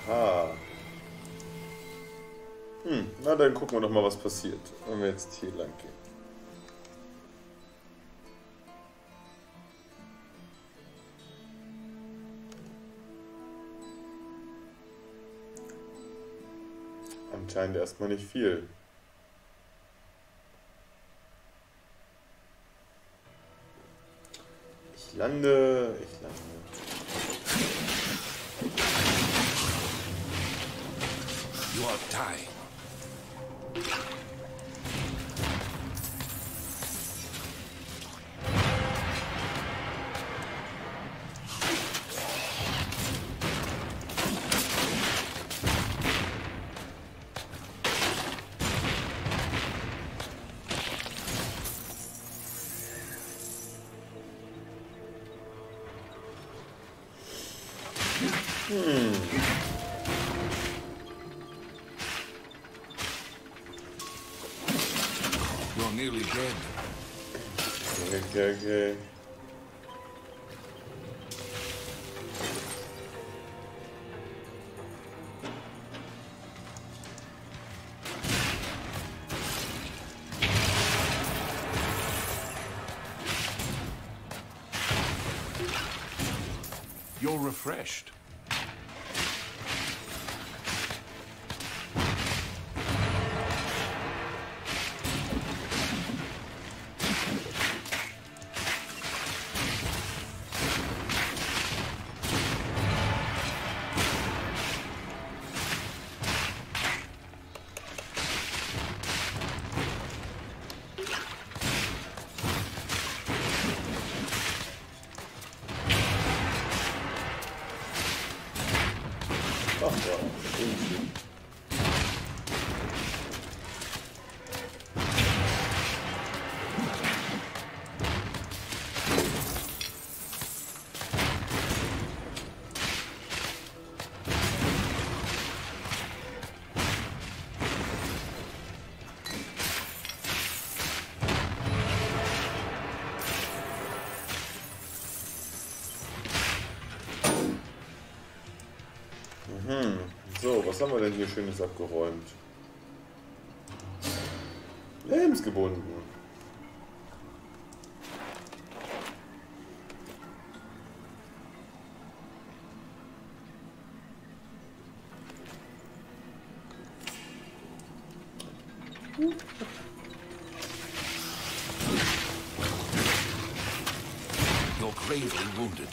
Aha. Na dann gucken wir doch mal, was passiert, wenn wir jetzt hier lang gehen. Anscheinend erstmal nicht viel. Ich lande. You are dying. You're nearly dead. Okay. You're refreshed. Ach ja, irgendwie. So, was haben wir denn hier Schönes abgeräumt? Lebensgebunden. You're gravely wounded.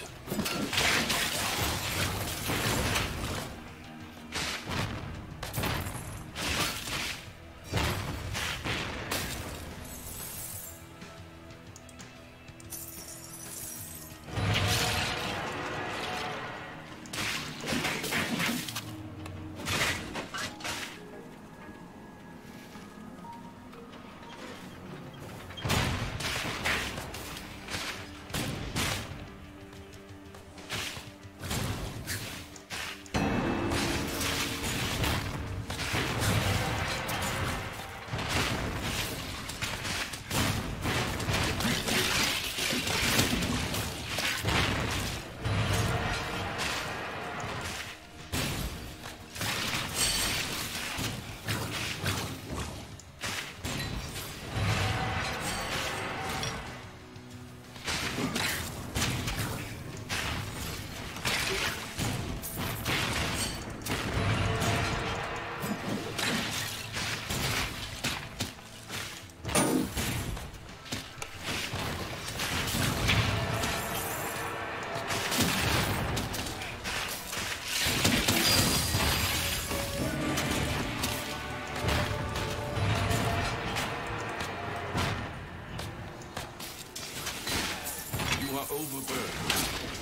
You are overburdened.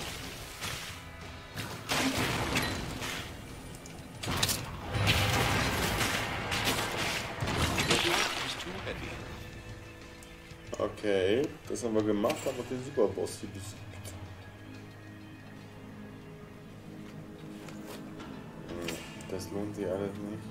Your back is too heavy. Okay, das haben wir gemacht, haben wir den Superboss hier besiegt. Das lohnt sich alles nicht.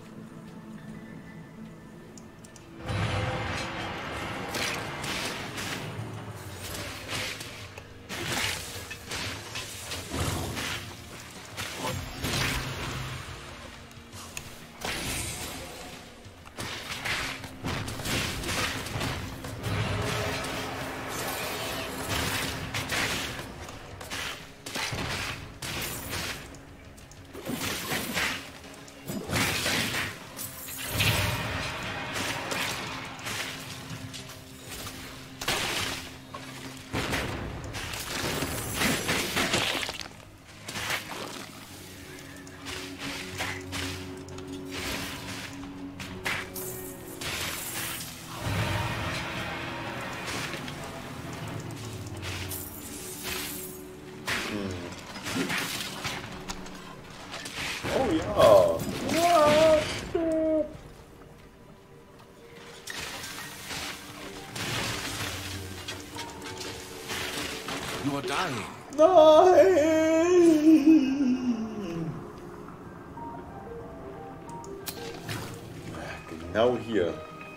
Oh ja. Ah, shit. You are dying. Nein! Genau hier.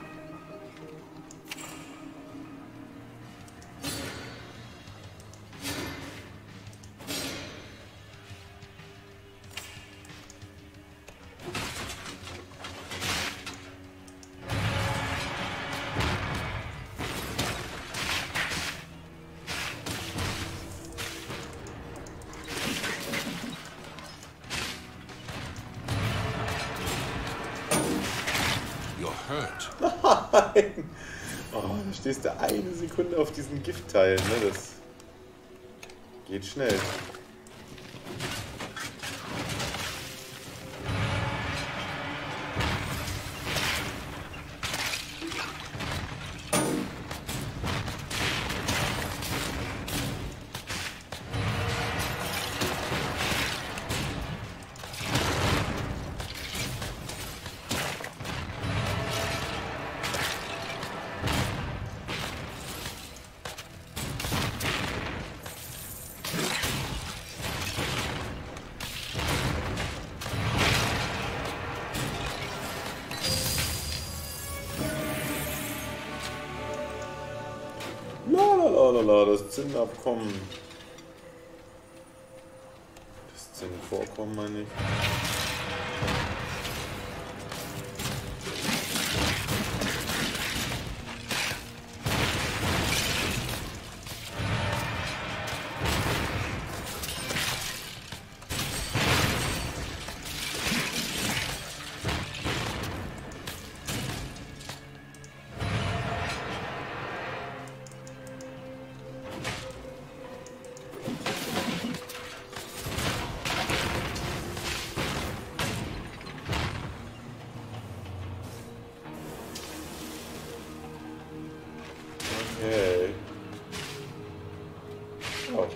You're hurt. Nein! Oh, da stehst du eine Sekunde auf diesen Giftteil, ne? Das geht schnell. Lalalala, das Zinnabkommen. Das Zinnvorkommen, meine ich. Okay. Oh.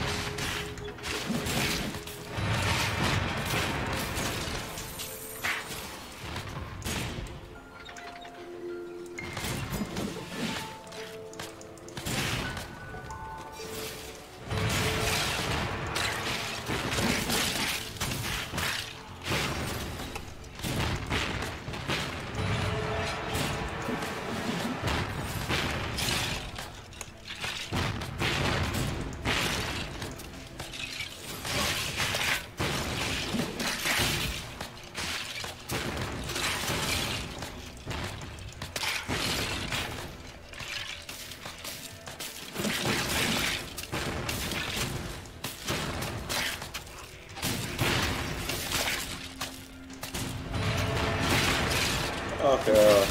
Ach ja.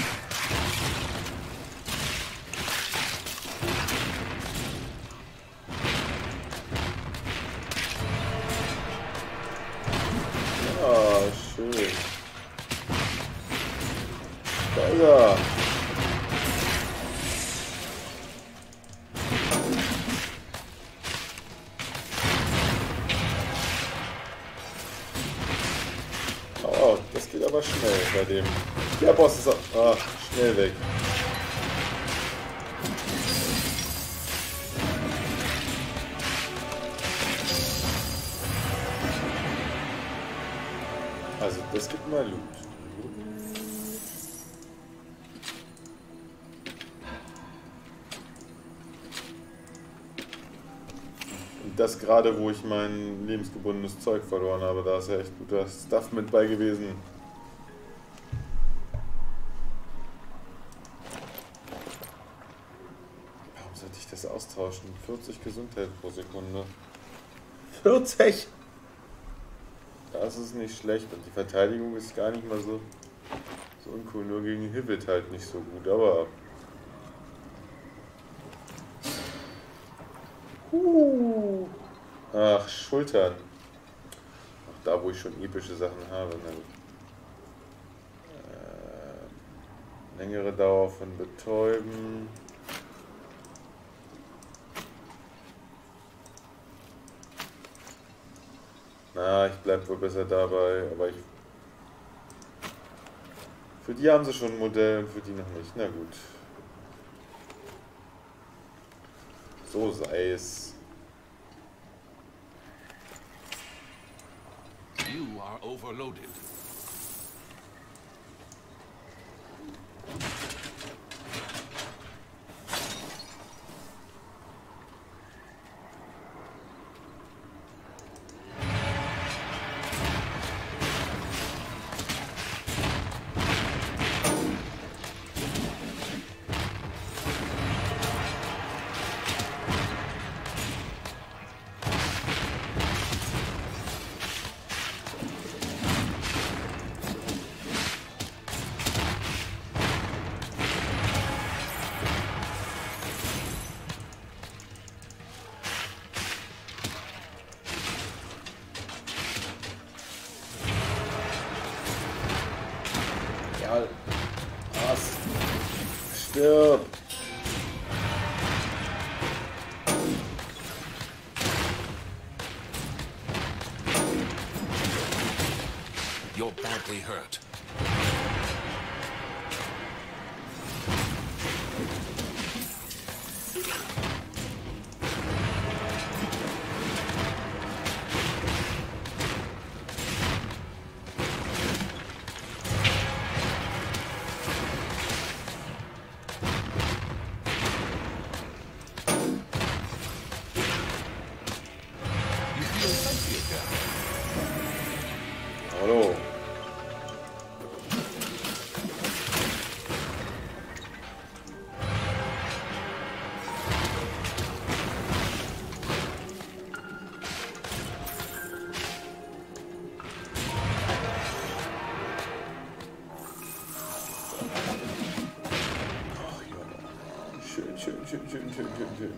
Ah, schön. Da ist er. Oh, das geht aber schnell bei dem. Der Boss ist schnell weg. Also, das gibt mal Loot. Und das gerade, wo ich mein lebensgebundenes Zeug verloren habe, da ist ja echt guter Stuff mit bei gewesen. Warum sollte ich das austauschen? 40 Gesundheit pro Sekunde. 40! Das ist nicht schlecht und die Verteidigung ist gar nicht mal so uncool, nur gegen Hibbit halt nicht so gut, aber... Ach, Schultern. Auch da, wo ich schon epische Sachen habe. Längere Dauer von Betäuben. Na, ich bleib wohl besser dabei, aber ich... Für die haben sie schon ein Modell und für die noch nicht. Na gut. So sei es. You are overloaded. Stirb! You're badly hurt. Hallo. Ach ja. Schön, schön, schön, schön, schön, schön, schön.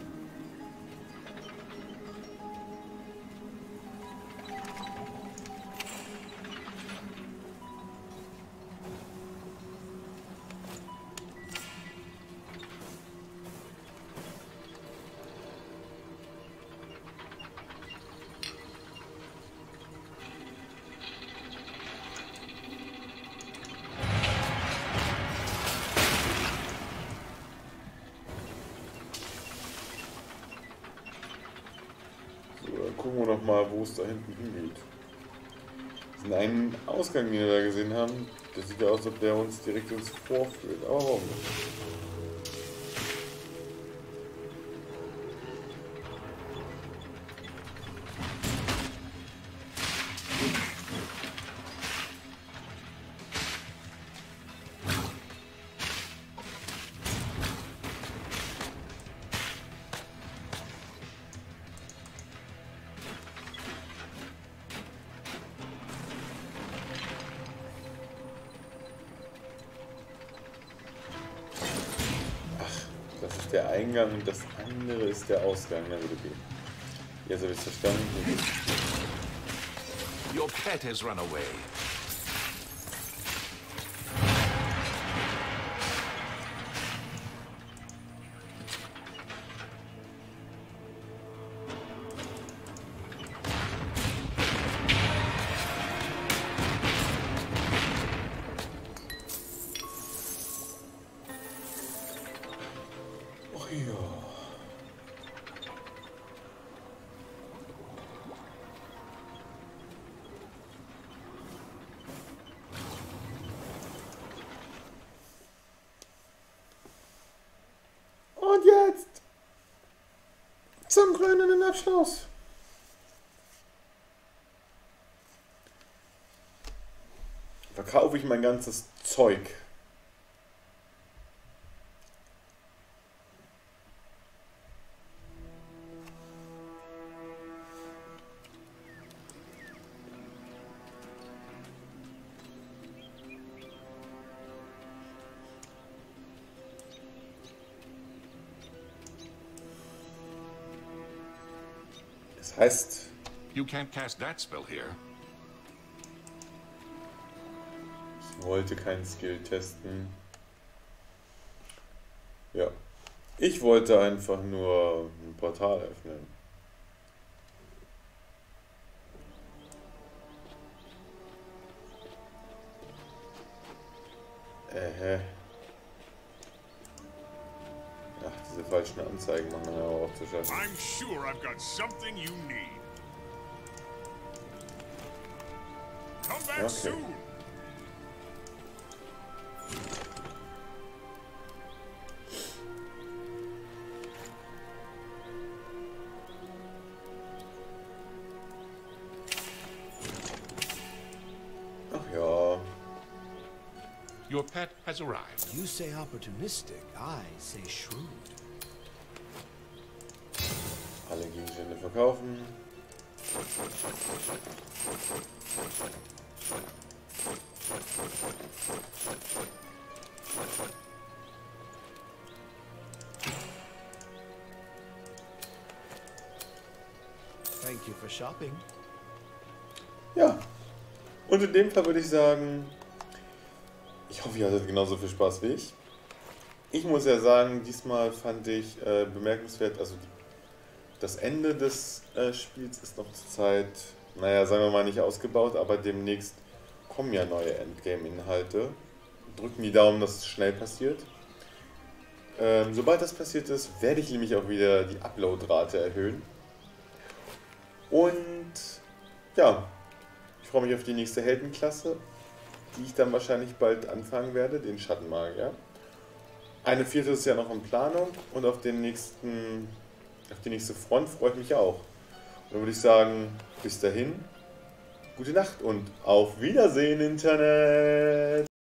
Gucken wir noch mal, wo es da hinten hingeht. Den einen Ausgang, den wir da gesehen haben, das sieht ja aus, als ob der uns direkt ins Vorführt. Aber warum nicht? Das ist der Eingang und das andere ist der Ausgang. Na gut, okay. Jetzt habe ich es verstanden. Your pet has run away. Ja. Und jetzt zum kleinen Abschluss. Verkaufe ich mein ganzes Zeug. Das heißt, You can't cast that spell here. ich wollte keinen Skill testen. Ja. Ich wollte einfach nur ein Portal öffnen. Ach, diese falschen Anzeigen machen wir auch zu schaffen. I'm sure I've got something you need. Come back soon. Ach ja. Your pet has arrived. You say opportunistic, I say shrewd. Alle Gegenstände verkaufen. Thank you for shopping. Ja. Und in dem Fall würde ich sagen, ich hoffe, ihr hattet genauso viel Spaß wie ich. Ich muss ja sagen, diesmal fand ich bemerkenswert, also das Ende des Spiels ist noch zur Zeit, naja, sagen wir mal nicht ausgebaut, aber demnächst kommen ja neue Endgame-Inhalte. Drücken die Daumen, dass es schnell passiert. Sobald das passiert ist, werde ich nämlich auch wieder die Upload-Rate erhöhen. Und ja, ich freue mich auf die nächste Heldenklasse, die ich dann wahrscheinlich bald anfangen werde, den Schattenmagier. Eine vierte ist ja noch in Planung und auf die nächste Front freue ich mich auch. Und dann würde ich sagen, bis dahin, gute Nacht und auf Wiedersehen, Internet!